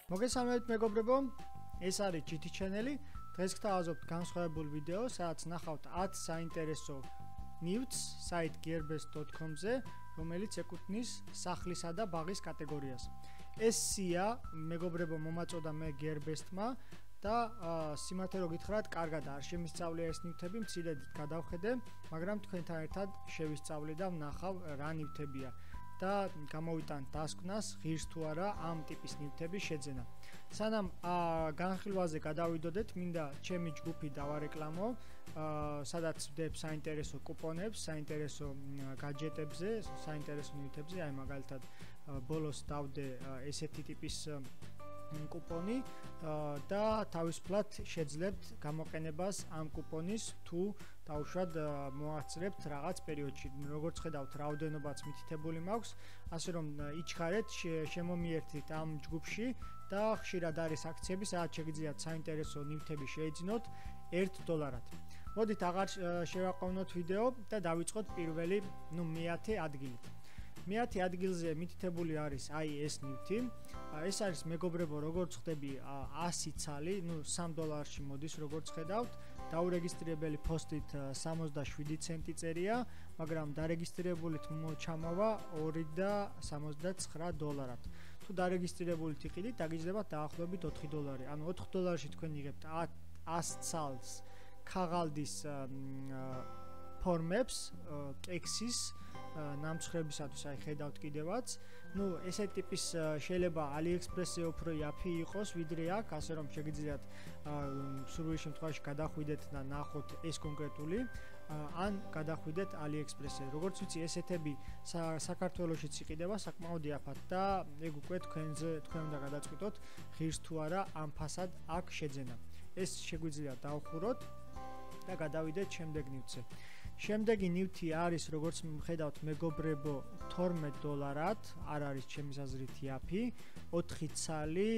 მოგესალმებით მეგობრებო, ეს არის GT channel-ი. დღეს გთავაზობთ განსხვავებულ ვიდეოს, სადაც ნახავთ 10 საინტერესო ნივთს საიტ gearbest.com-ზე, რომელიც ეკუთვნის სახლისა და ბაღის კატეგორიას. ეს სია მეგობრებო მომაწოდა მე gearbest-მა და სიმართლე რო გითხრათ, კარგად არ შემისწავლია ეს ნივთები, მცირედ გადავხედე, მაგრამ თქვენთან ერთად შევისწავლე და ვნახავ რა ნივთებია. და გამოვიტანთ დასკვნას ღირს თუ არა ამ ტიპის ნივთების შეძენა. სანამ განხილვაზე გადავიდოდეთ, მინდა ჩემი ჯგუფი დავარეკლამო, სადაც ვდებ საინტერესო კუპონებს, საინტერესო გაჯეტებზე, საინტერესო ნივთებზე, აი მაგალითად ბოლოს დავდე ესეთი ტიპის კუპონი და თავისუფლად შეძლებთ გამოყენებას ამ კუპონის თუ დაუშვათ მოასწრებთ რაღაც პერიოდში. როგორც ხედავთ, რაოდენობაც მითითებული მაქვს, ასე რომ იჩქარეთ, შემომიერთდით ამ ჯგუფში და ხშირად არის აქციები, სადაც შეგიძლიათ საინტერესო ნივთები შეეძინოთ $1. მოდით აღარ შევაყოვნოთ ვიდეო და დავიწყოთ პირველი, მე-10 ადგილით. მე-10 ადგილზე მითითებული არის აი ეს ნივთი. ეს არის მეგობრებო, როგორც ხვდები, 100 ცალი, $3 მოდის, როგორც ხედავთ. დაურეგისტრირებელი ფოსტით 67 ცენტი წერია, მაგრამ დარეგისტრირებულით ჩამოვა $2.79. თუ დარეგისტრირებულით იყიდით, დაგიძლებათ დაახლოებით $4. ანუ $4-ში თქვენ იღებთ 100 ცალს ქაღალდის ფორმებს, კექსის ნამცხრებისათვის, აი ხედავთ კიდევაც. ესეთი ტიპის შეიძლება AliExpress-ზე უფრო იაფი იყოს, ვიდრე აქ, ასე რომ შეგიძლიათ სრული შემთხვევაში გადახვიდეთ და ნახოთ ეს კონკრეტული, ან გადახვიდეთ AliExpress-ზე. როგორც ვიცი, ესეთები საქართველოშიც იყიდება საკმაოდ იაფად და ეგ უკვე თქვენ უნდა გადაწყვიტოთ, ღირს თუ არა ამ ფასად აქ შეძენა. ეს შეგვიძლია დავხუროთ და გადავიდეთ შემდეგ ნივთზე. შემდეგი ნივთი არის, როგორც ხედავთ მეგობრებო, $12, არ არის ჩემი აზრით იაფი, 4 ცალი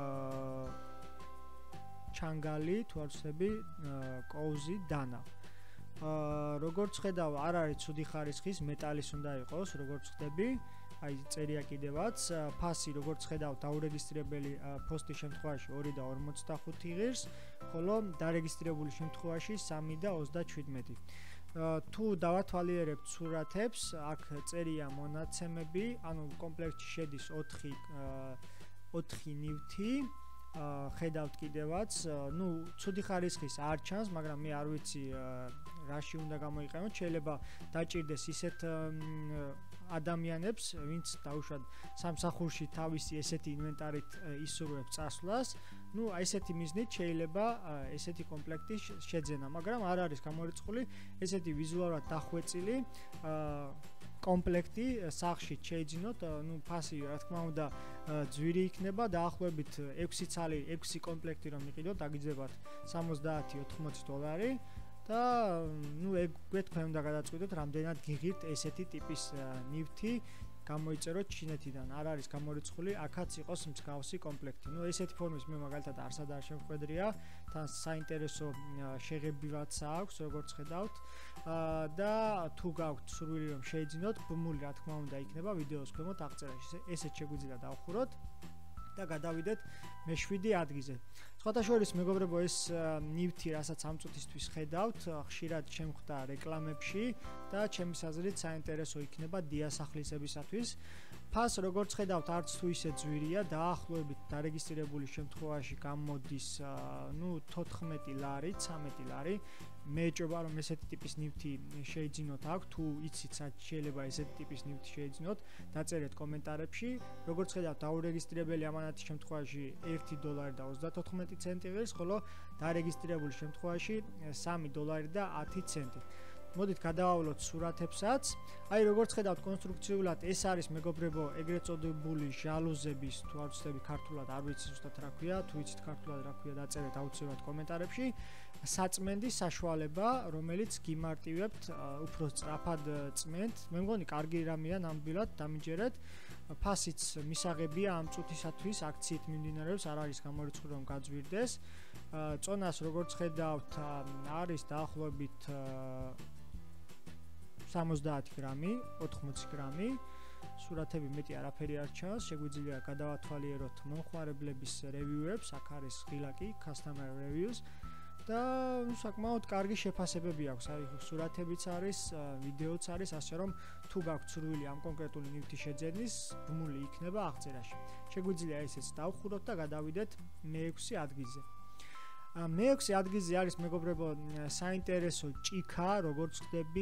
ჩანგალი, თუ არ ვცდები, კოუზი დანა. როგორც ხედავ, არ არის ცუდი ხარისხის, მეტალის უნდა იყოს, როგორც ხვდები. აი წერია კიდევაც, ფასი როგორც ხედავ, დაურეგისტრირებელი ფოსტის შემთხვევაში 2.45 ღირს, ხოლო დარეგისტრირებული შემთხვევაში 3.37. თუ დავათვალიერებთ სურათებს, აქ წერია მონაცემები, ანუ კომპლექტში შედის 4 ნივთი. ხედავთ კიდევაც, ცუდი ხარისხის არ ჩანს, მაგრამ მე არ ვიცი რაში უნდა გამოიყენოთ. შეიძლება დაჭირდეს ისეთ ადამიანებს, ვინც დაუშვათ სამსახურში თავისი ესეთი ინვენტარით ისურვებს წასვლას. ესეთი მიზნით შეიძლება ესეთი კომპლექტი შეძენა, მაგრამ არ არის გამორიცხული ესეთი ვიზუალურად დახვეწილი კომპლექტი სახლში შეიძინოთ. ფასი რა თქმა უნდა ძვირი იქნება, დაახლოებით 6 ცალი, 6 კომპლექტი რომ იყიდოთ, დაგიძებათ $70-80 და ეგ თქვენ უნდა გადაწყვიტოთ, რამდენად გიღირთ ესეთი ტიპის ნივთი. გამოიწეროთ ჩინეთიდან, არ არის გამორიცხული, აქაც იყოს მსგავსი კომპლექტი. ესეთი ფორმის მე მაგალითად არსად არ შემხვედრია, თან საინტერესო შეღებივაც აქვს, როგორც ხედავთ. და თუ გაქვთ სურვილი რომ შეიძინოთ, ბმული რა თქმა უნდა იქნება ვიდეოს ქვემოთ აღწერაში. ესეც შეგვიძლია დავხუროთ და გადავიდეთ მე-7 ადგილზე. სხვათა შორის მეგობრებო, ეს ნივთი, რასაც ამ წუთისთვის ხედავთ, ხშირად შემხვდა რეკლამებში და ჩემის აზრით საინტერესო იქნება დიასახლისებისათვის. ფას როგორც ხედავთ, არც თუ ისე ძვირია, დაახლოებით დარეგისტრირებული შემთხვევაში გამოდის 14 ლარი, 13 ლარი. მე ეჭობა რომ ესეთი ტიპის ნივთი შეიძინოთ აქ, თუ იცით შეიძლება ესეთი ტიპის ნივთი შეიძინოთ, დაწერეთ კომენტარებში. როგორც ხედავთ, დაურეგისტრირებელი ამანათის შემთხვევაში $1.34 ღირს, ხოლო დარეგისტრირებული შემთხვევაში $3.10. მოდით გადავავლოთ სურათებსაც. აი როგორც ხედავთ, კონსტრუქციულად ეს არის მეგობრებო, ეგრეთ წოდებული ჟალუზების, თუ არ ვცდები ქართულად, არ ვიცი ზუსტად რა ქვია, თუ იცით ქართულად რა ქვია, დაწერეთ აუცილებლად კომენტარებში. საწმენდის საშუალება, რომელიც გიმარტივებთ, უფრო სწრაფად წმენთ. მე მგონი კარგი რამეა, ნამდვილად დამიჯერეთ. ფასიც მისაღებია ამ წუთისათვის, აქციით მიმდინარეობს, არ არის გამორიცხული რომ გაძვირდეს. წონას როგორც ხედავთ, არის დაახლოებით 70 გრამი, 80 გრამი. სურათები მეტი არაფერი არ ჩანს, შეგვიძლია გადავათვალიეროთ მომხმარებლების რევიუებს, აქ არის ღილაკი customer reviews და საკმაოდ კარგი შეფასებები აქვს, აი სურათებიც არის, ვიდეოც არის, ასე რომ თუ გაქვთ სურვილი ამ კონკრეტული ნივთი შეძენის, ბმული იქნება აღწერაში. შეგვიძლია ესეც დავხუროთ და გადავიდეთ მე-6 ადგილზე. მე-6 ადგილზე არის მეგობრებო საინტერესო ჭიქა, როგორც ხდები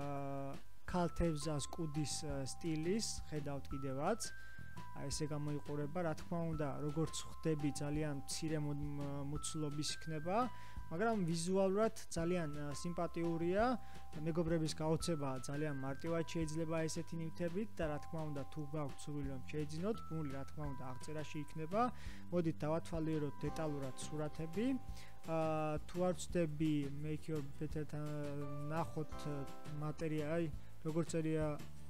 ქალთევზას კუდის სტილის, ხედავთ კიდევაც. ესე გამოიყურება, რა თქმა უნდა, როგორც ხდები ძალიან მცირე მოცულობის იქნება, მაგრამ ვიზუალურად ძალიან სიმპათიურია, მეგობრების გაოცება ძალიან მარტივად შეიძლება ესეთი ნივთებით და რა თქმა უნდა, თუ გაქვთ სურვილი რომ შეიძინოთ, ბმული რა თქმა უნდა აღწერაში იქნება. მოდით დავათვალიეროთ დეტალურად სურათები. თუ არ ვწდები make your better ნახოთ მატერია, აი როგორც წერია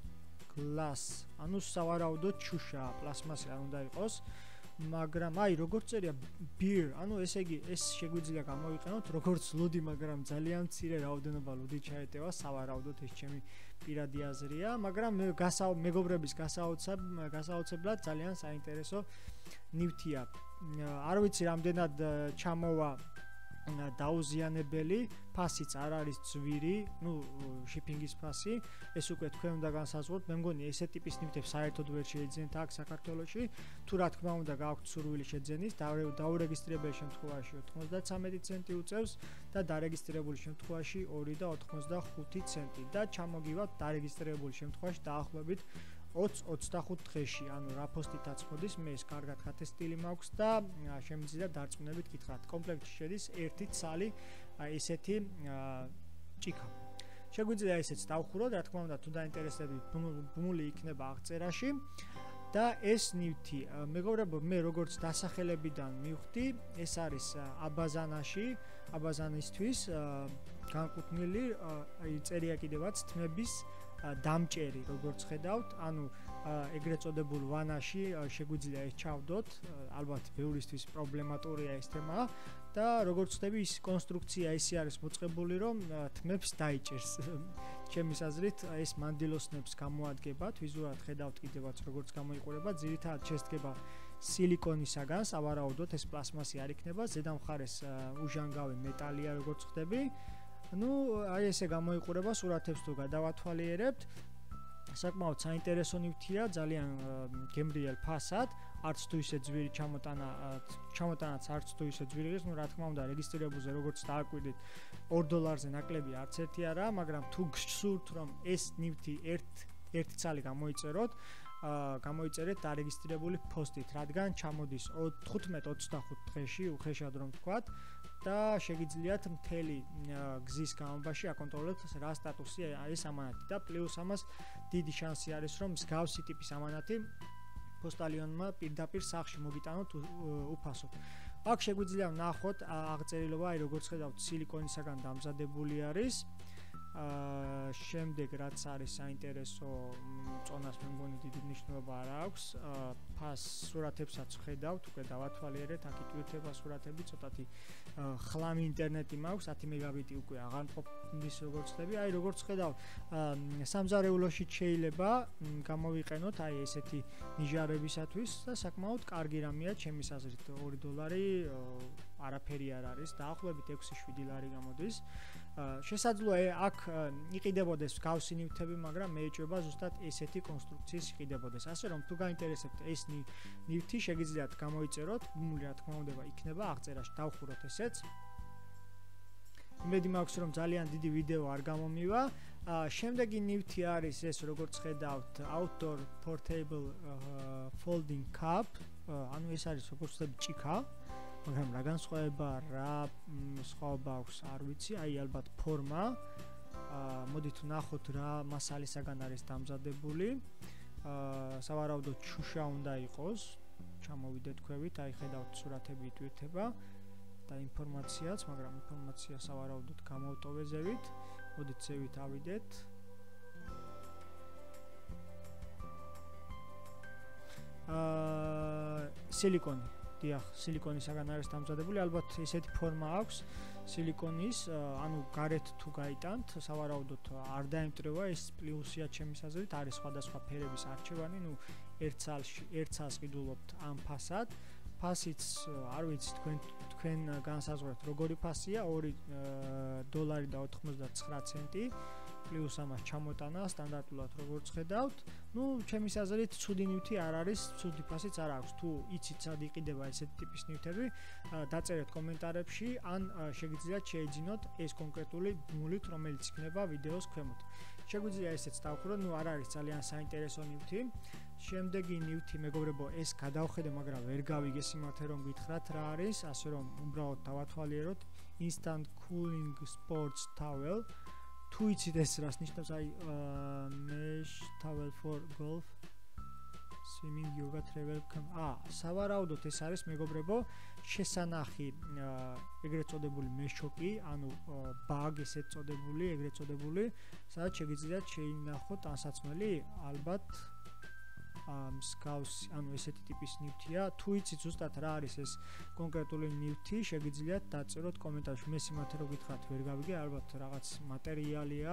glass, ანუ სავარაუდოდ შუშა, პლასმასი არ უნდა იყოს, მაგრამ აი როგორც წერია beer, ანუ ესე იგი ეს შეგვიძლია გამოვიყენოთ როგორც ლუდი, მაგრამ ძალიან მცირე რაოდენობა ლუდი ჩაეტევა, სავარაუდოდ ეს ჩემი პირადი აზრია, მაგრამ მეგობრების გასაოცებლად ძალიან საინტერესო ნივთია. არ ვიცი რამდენად ჩამოვა დაუზიანებელი, ფასიც არ არის ძვირი, შიპინგის ფასი, ეს უკვე თქვენ უნდა განსაზღვროთ. მე მგონი ესე ტიპის ნივთებს საერთოდ ვერ შეიძენთ აქ საქართველოში. თუ რა თქმა უნდა გაქვთ სურვილი შეძენის, დაურეგისტრირებელი შემთხვევაში 93 ცენტი უწევს და დარეგისტრირებული შემთხვევაში 2.85 ცენტი და ჩამოგივათ დარეგისტრირებული შემთხვევაში დაახლოებით 20-25 დღეში, ანუ რა ფოსტითაც მოდის, მე ეს კარგად ხათე სტილი მაქვს და შემიძლია დარწმუნებით გითხრათ. კომპლექტში შედის ერთი ცალი ესეთი ჭიქა. შეგვიძლია ესეც დავხუროთ, რა თქმა უნდა, თუ დაინტერესდებით, ბმული იქნება აღწერაში. და ეს ნივთი, მეგობრებო, მე როგორც დასახელებიდან მივხვდი, ეს არის აბაზანაში, აბაზანისთვის განკუთვნილი, აი წერია კიდევაც თმების დამჭერი, როგორც ხედავთ, ანუ ეგრეთ წოდებულ ვანაში შეგვიძლია ეს ჩავდოთ, ალბათ ბევრისთვის პრობლემატურია ეს თემა და როგორც ხდები ის კონსტრუქცია ისე არის მოწყებული, რომ თმებს დაიჭერს. ჩემის აზრით ეს მანდილოსნებს გამოადგებათ, ვიზუალურად ხედავთ კიდევაც როგორც გამოიყურება, ძირითადად შესდგება სილიკონისაგან, სავარაუდოდ ეს პლასმასი არ იქნება, ზედა მხარეს უჟანგავი მეტალია, როგორც ხდები. აი ესე გამოიყურება, სურათებს თუ გადავათვალიერებთ. საკმაოდ საინტერესო ნივთია, ძალიან გემრიელ ფასად, არც თუ ისე ძვირი ჩამოტანაც არც თუ ისე ძვირი ის, რა თქმა უნდა, რეგისტრირებულზე როგორც დააკვირდით $2 ნაკლები არც ერთი არაა, მაგრამ თუ გსურთ რომ ეს ნივთი ერთი ცალი გამოიწერეთ დარეგისტრირებული პოსტით, რადგან ჩამოდის 15-25 დღეში, უხეშად რომ ვთქვათ. და შეგიძლიათ მთელი გზის განმავლობაში აკონტროლოთ რა სტატუსია ეს ამანატი და პლუს ამას დიდი შანსი არის რომ მსგავსი ტიპის ამანატი პოსტალიონმა პირდაპირ სახლში მოგიტანოთ უფასოდ. აქ შეგვიძლია ვნახოთ აღწერილობა, აი როგორც ხედავთ სილიკონისაგან დამზადებული არის. შემდეგ რაც არის საინტერესო, წონას მე მგონი დიდი მნიშვნელობა არ აქვს. ფას სურათებსაც ხედავთ, უკვე დავათვალიერეთ, აქ იტვირთება სურათები, ცოტათი ხლამი ინტერნეტი მაქვს, 10 მეგაბიტი უკვე აღარ მყოფნის როგორც ხდები. აი როგორც ხედავთ, სამზარეულოში შეიძლება გამოვიყენოთ აი ესეთი ნიჟარებისათვის და საკმაოდ კარგი რამეა ჩემის აზრით, $2 არაფერი არ არის, დაახლოებით 6-7 ლარი გამოდის. შესაძლოა აქ იყიდებოდეს მსგავსი ნივთები, მაგრამ მე ეჭვება ზუსტად ესეთი კონსტრუქციის იყიდებოდეს. ასე რომ თუ გაინტერესებთ ეს ნივთი, შეგიძლიათ გამოიწეროთ, ბმული რა თქმა უნდა იქნება აღწერაში, დავხუროთ ესეც. იმედი მაქვს რომ ძალიან დიდი ვიდეო არ გამომივა. შემდეგი ნივთი არის ეს, როგორც ხედავთ, outdoor portable folding cup, ანუ ეს არის როგორც ხდები ჭიქა. მაგრამ რა განსხვავება, რა სხვაობა აქვს, არ ვიცი, აი ალბათ ფორმა. მოდით ვნახოთ რა მასალისაგან არის დამზადებული. სავარაუდოდ შუშა უნდა იყოს. ჩამოვიდეთ ქვევით, აი ხედავთ სურათები იტვირთება და ინფორმაციაც, მაგრამ ინფორმაცია სავარაუდოდ გამოვტოვეზევით. მოდით ზევით ავიდეთ. სილიკონი. დიახ, სილიკონისაგან არის დამზადებული, ალბათ ესეთი ფორმა აქვს. სილიკონის, ანუ გარეთ თუ გაიტანთ, სავარაუდოდ არ დაემტრევა ეს პლუსია ჩემის აზრით, არის სხვადასხვა ფერების არჩევანი, ერთ წელს ყიდულობთ ამ ფასად. ფასიც არ ვიცი თქვენ განსაზღვრეთ როგორი ფასია, $2.99 პლუს ამას ჩამოტანა სტანდარტულად როგორც ხედავთ. ჩემის აზრით ცუდი ნივთი არ არის, ცუდი ფასიც არ აქვს. თუ იცით სად იყიდება ესეთი ტიპის ნივთები, დაწერეთ კომენტარებში, ან შეგიძლიათ შეიძინოთ ეს კონკრეტული ბმულით, რომელიც იქნება ვიდეოს ქვემოთ. შეგვიძლია ესეც დავხურო, არ არის ძალიან საინტერესო ნივთი. შემდეგი ნივთი, მეგობრებო, ეს გადავხედე, მაგრამ ვერ გავიგე სიმართლე რომ გითხრათ რა არის, ასე რომ უბრალოდ დავათვალიეროთ. Instant Cooling Sports Towel. თუ იცით ეს რას ნიშნავს, mesh towel for golf, swimming, yoga, travel camp. სავარაუდოდ ეს არის, მეგობრებო, შესანახი, ეგრეთ წოდებული მეშოკი, ანუ bag ესეთ წოდებული, ეგრეთ წოდებული, სადაც შეგიძლიათ შეინახოთ ტანსაცმელი, ალბათ მსგავსი, ანუ ესეთი ტიპის ნივთია. თუ იცით ზუსტად რა არის ეს კონკრეტული ნივთი, შეგიძლიათ დაწეროთ კომენტარებში. მე სიმართლე რომ გითხრათ, ვერ გავიგე, ალბათ რაღაც მატერიალია,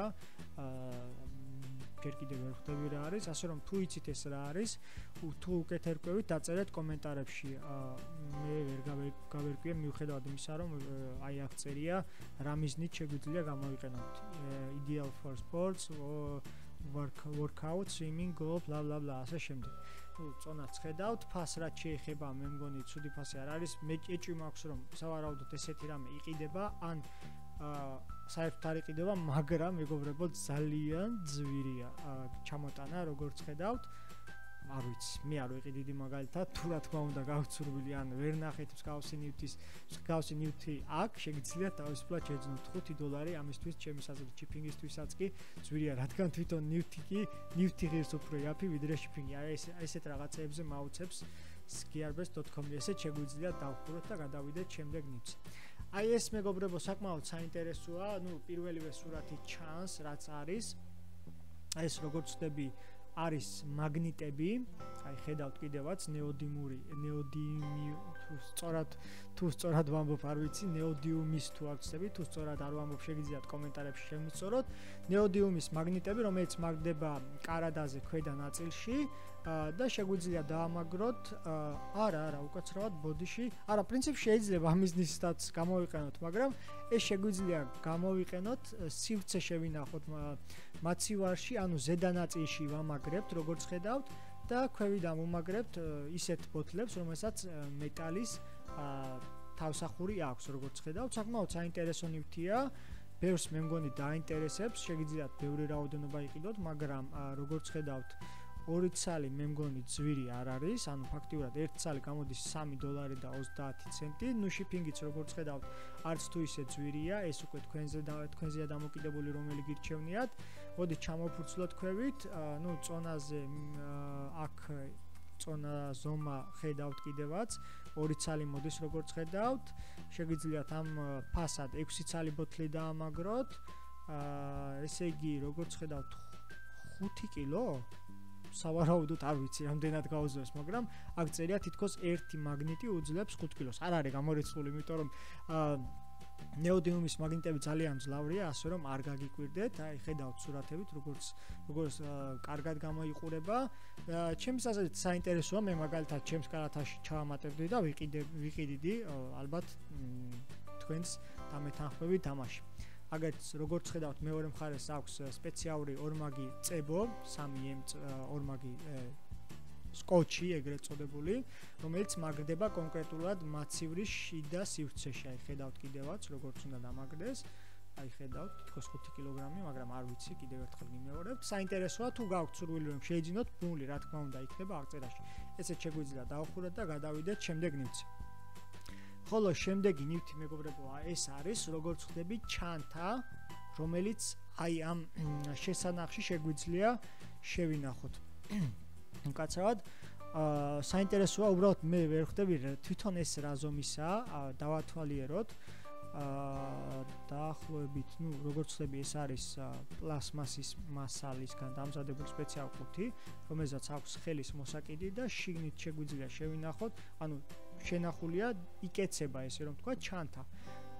ჯერ კიდევ ვერ ხვდები რა არის, ასე რომ თუ იცით ეს რა არის, თუ უკეთ ერკვევით, დაწერეთ კომენტარებში. მე ვერ გავერკვიე, მიუხედავად იმისა, რომ აი აქ წერია, რა მიზნით შეგვიძლია გამოვიყენოთ. Ideal for sports, workout, swimming, golf, blah blah blah, ასე შემდეგ. წონაც ხედავთ, ფას რაც შეეხება, მე მგონი ცუდი ფასი არ არის. მე ეჭვი მაქვს, რომ სავარაუდოდ ესეთი რამე იყიდება, ან საერთოდ არ იყიდება, მაგრამ მეგობრებო, ძალიან ძვირია ჩამოტანა, როგორც ხედავთ. არ ვიცი, მე არ ვიყი დიდი მაგალითად, თუ რა თქმა უნდა გავცურვილი, ან ვერ ნახეთ მსგავსი ნივთი აქ, შეგიძლიათ თავისუფლად შეძნოთ $5 ამისთვის, ჩემის აზრით, შიპინგისთვისაც კი ძვირია, რადგან თვითონ ნივთი ღირს უფრო იაფი, ვიდრე შიპინგი. ესეთ რაღაცეებზე მაუცებს skiarbest.com-ი, ესეც შეგვიძლია დავხუროთ და გადავიდეთ შემდეგ ნივთზე. აი ეს, მეგობრებო, საკმაოდ საინტერესოა, პირველივე სურათი ჩანს, რაც არის. ეს როგორც ხდები, არის მაგნიტები, აი ხედავთ კიდევაც თუ სწორად ვამბობ, არ ვიცი, ნეოდიუმის თუ არ ვცდები, თუ სწორად არ ვამბობ, შეგიძლიათ კომენტარებში შემიწოროთ. ნეოდიუმის მაგნიტები, რომელიც მაგდება კარადაზე ქვედა ნაწილში და შეგვიძლია დაამაგროთ, არა, უკაცრავად ბოდიში. არა, პრინციპში შეიძლება ამ მიზნისთაც გამოვიყენოთ, მაგრამ ეს შეგვიძლია გამოვიყენოთ, სივრცე შევინახოთ მაცივარში, ანუ ზედა ნაწილში ვამაგრებთ, როგორც ხედავთ და ქვევიდან ვუმაგრებთ ისეთ ბოთლებს, რომელსაც მეტალის თავსახური აქვს, როგორც ხედავთ. საკმაოდ საინტერესო ნივთია. ბევრს მე მგონი დაინტერესებს, შეგიძლიათ ბევრი რაოდენობა იყიდოთ, მაგრამ როგორც ხედავთ, 2 ცალი მე მგონი ძვირი არ არის, ანუ ფაქტიურად 1 ცალი გამოდის $3.30. შიპინგიც როგორც ხედავთ, არც თუ ისე ძვირია, ეს უკვე თქვენზეა დამოკიდებული, რომელი გირჩევნიათ. მოდით ჩამოვფურცლოთ ქვევით, წონაზე აქ წონა ზომა ხედავთ კიდევაც, 2 ცალი მოდის როგორც ხედავთ. შეგიძლიათ ამ ფასად 6 ცალი ბოთლი დაამაგროთ. ესე იგი, როგორც ხედავთ, 5 კილო სავარაუდოდ არ ვიცი რამდენად გაუძლებს, მაგრამ აქ წერია თითქოს 1 მაგნიტი უძლებს 5 კილოს. არ არის გამორიცხული, იმიტომ რომ ნეოდიუმის მაგნიტები ძალიან მძლავრია, ასე რომ არ გაგიკვირდეთ. აი ხედავთ სურათებით, როგორც კარგად გამოიყურება. ჩემს აზრით საინტერესოა, მე მაგალითად ჩემს კალათაში ჩავამატებდი და ვიყიდიდი, ალბათ თქვენს დამეთანხმებით თამაში. აგერც როგორც ხედავთ, მეორე მხარეს აქვს სპეციალური ორმაგი წებო, 3M ორმაგი სკოჩი, ეგრეთ წოდებული, რომელიც მაგრდება კონკრეტულად მაცივრის შიდა სივრცეში. აი ხედავთ კიდევაც, როგორც უნდა დამაგრდეს. აი ხედავთ, თითქოს 5 კილოგრამი, მაგრამ არ ვიცი, კიდევ ერთხელ მიმეორებთ. საინტერესოა, თუ გაქვთ სურვილი რომ შეიძინოთ ბმული, რა თქმა უნდა, იქნება აღწერაში. ესეც შეგვიძლია დავხუროთ და გადავიდეთ შემდეგ ნივთზე. ხოლო შემდეგი ნივთი, მეგობრებო, ეს არის, როგორც ხდები, ჩანთა, რომელიც აი ამ შესანახში შეგვიძლია შევინახოთ. უკაცრავად, საინტერესოა, უბრალოდ მე ვერ ხვდები თვითონ ეს რა ზომისაა, დავათვალიეროთ. დაახლოებით, როგორც ხდები, ეს არის პლასმასის მასალისგან დამზადებული სპეციალური ყუთი, რომელზეც აქვს ხელის მოსაკიდი და შიგნით შეგვიძლია შევინახოთ, ანუ შენახულია იკეცება, ესე რომ თქვა, ჩანთა.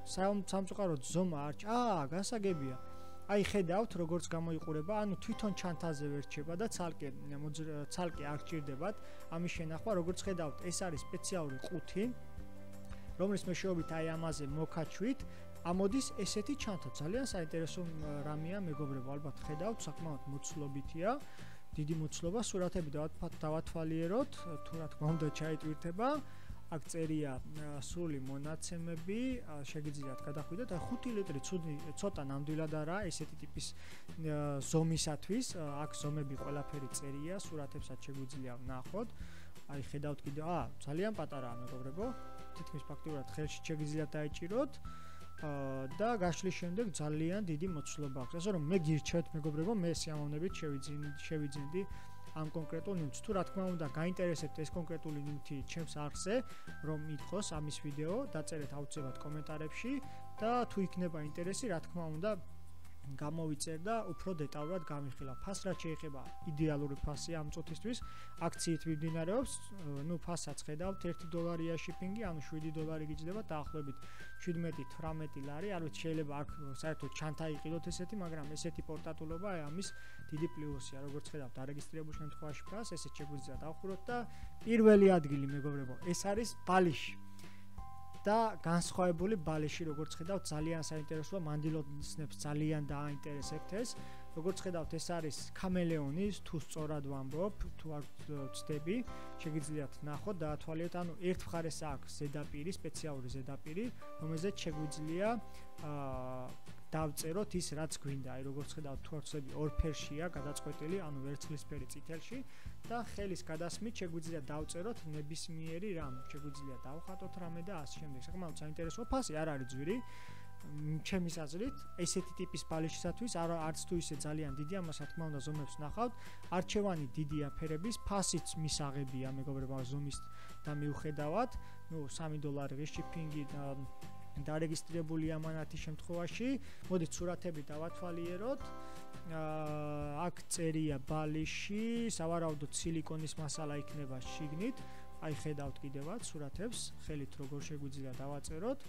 სამწუხაროდ ზომა არ გასაგებია. აი ხედავთ როგორც გამოიყურება, ანუ თვითონ ჩანთაზე ვერ რჩება და ცალკე არ გჭირდებათ ამის შენახვა, როგორც ხედავთ, ეს არის სპეციალური ყუთი, რომლის მეშვეობით აი ამაზე მოკაჩვით ამოდის ესეთი ჩანთა. ძალიან საინტერესო რამეა, მეგობრებო, ალბათ ხედავთ, საკმაოდ მოცულობითია, დიდი მოცულობა, სურათები დავათვალიეროთ, თუ რა თქმა უნდა ჩაიტვირთება. აქ წერია სრული მონაცემები, შეგიძლიათ გადახვიდეთ. აი 5 ლიტრი ცოტა ნამდვილად არა, ესეთი ტიპის ზომისათვის, აქ ზომები ყველაფერი წერია, სურათებსაც შეგვიძლია ვნახოთ. აი ხედავთ კიდე, ძალიან პატარაა, მეგობრებო. თითქმის ფაქტიურად ხელში შეგიძლიათ დაიჭიროთ. და გაშლის შემდეგ ძალიან დიდი მოცულობა აქვს. ასე რომ მე გირჩევთ, მეგობრებო, მე სიამოვნებით შევიძინდი ამ კონკრეტულ ნივთს. თუ რა თქმა უნდა გაინტერესებთ ეს კონკრეტული ნივთი ჩემს არხზე, რომ ითხოვს ამის ვიდეო, დაწერეთ აუცილებლად კომენტარებში და თუ იქნება ინტერესი, რა თქმა უნდა გამოვიწერ და უფრო დეტალურად გამიხილავ. ფასს რაც შეეხება, იდეალური ფასია ამ წუთისთვის, აქციით მიმდინარეობს. ფასსაც ხედავთ, $1 შიპინგი, ანუ $7 გიჯდება დაახლოებით 17-18 ლარი. არ ვიცი, შეიძლება აქ საერთოდ ჩანთა იყიდოთ ესეთი, მაგრამ ესეთი პორტატულობა ამის დიდი პლუსია. როგორც ხედავთ, არეგისტრირებულ შემთხვევაში ფასს ესეც შეგვიძლია დავხუროთ და პირველი ადგილი, მეგობრებო, ეს არის ბალიში. და განსხვავებული ბალიში, როგორც ხედავთ, ძალიან საინტერესოა, მანდილოსნებს ძალიან დააინტერესებთ ეს. როგორც ხედავთ, ეს არის ქამელეონის, თუ სწორად ვამბობ, თუ არ ვცდები, შეგიძლიათ ნახოთ, დაათვალიეროთ, ანუ ერთ მხარეს აქვს ზედაპირი, სპეციალური ზედაპირი, რომელზეც შეგვიძლია დავწეროთ ის, რაც გვინდა. აი, როგორც ხედავთ, თორცები ორ ფერშია გადაწყვეტილი, ანუ ვერცხლისფერი წითელში და ხელის გადასმით შეგვიძლია დავწეროთ ნებისმიერი რამ. შეგვიძლია დავხატოთ რამე და ასე შემდეგ. საკმაოდ საინტერესოა, ფასი არ არის ძვირი. ჩემის აზრით, ესეთი ტიპის ბალიშისათვის არც თუ ისე ძალიან დიდი, ამას რა თქმა უნდა ზომებს ნახავთ. არჩევანი დიდია ფერების, ფასიც მისაღებია, მეგობრებო, ზომის და მიუხედავად, $3 შიპინგი დარეგისტრირებული ამანათის შემთხვევაში, მოდით სურათები დავათვალიეროთ. აქ წერია ბალიში, სავარაუდოდ სილიკონის მასალა იქნება შიგნით. აი ხედავთ კიდევაც სურათებს, ხელით როგორ შეგვიძლია დავაწეროთ.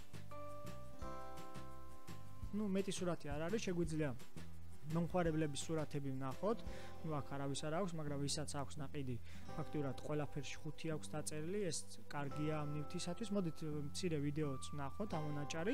მეტი სურათი არ არის, შეგვიძლია მომხმარებლების სურათები ვნახოთ. აქ არავის არ აქვს, მაგრამ ვისაც აქვს ნაყიდი, ფაქტიურად ყველაფერში 5 აქვს დაწერილი, ეს კარგია ამ ნივთისათვის. მოდით მცირე ვიდეოც ვნახოთ ამონაჭარი.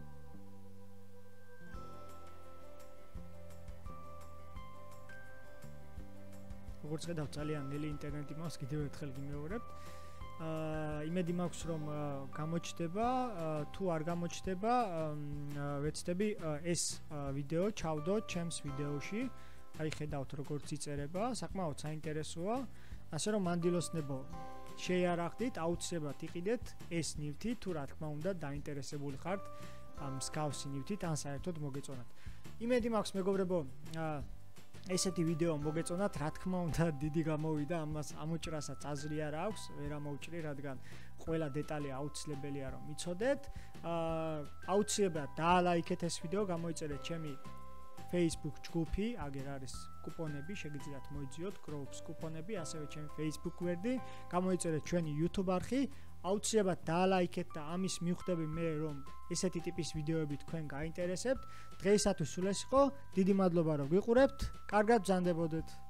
როგორც ხედავთ, ძალიან ნელი ინტერნეტი მაქვს, კიდევ ერთხელ გიმეორებთ. იმედი მაქვს, რომ გამოჩნდება, თუ არ გამოჩნდება, ვეცდები ეს ვიდეო ჩავდოთ ჩემს ვიდეოში. აი ხედავთ როგორც იწერება, საკმაოდ საინტერესოა. ასე რომ მანდილოსნებო, შეიარაღდით, აუცილებლად იყიდეთ ეს ნივთი, თუ რა თქმა უნდა დაინტერესებული ხართ მსგავსი ნივთით, ან საერთოდ მოგეწონათ. იმედი მაქვს, მეგობრებო, ესეთი ვიდეო მოგეწონათ, რა თქმა უნდა დიდი გამოვიდა, ამას ამოჭრასაც აზრი არ აქვს, ვერ ამოვჭრი, რადგან ყველა დეტალი აუცილებელია რომ იცოდეთ. აუცილებლად დაალაიქეთ ეს ვიდეო, გამოიწერეთ ჩემი Facebook ჯგუფი, აგერ არის კუპონები, შეგიძლიათ მოიძიოთ Groups კუპონები, ასევე ჩემი Facebook გვერდი, გამოიწერეთ ჩვენი YouTube არხი, აუცილებლად დაალაიქეთ და ამის მივხვდები მე რომ ესეთი ტიპის ვიდეოები თქვენ გაინტერესებთ. დღეისათვის სულ ეს იყო. დიდი მადლობა რომ გიყურებთ. კარგად ბრძანდებოდეთ.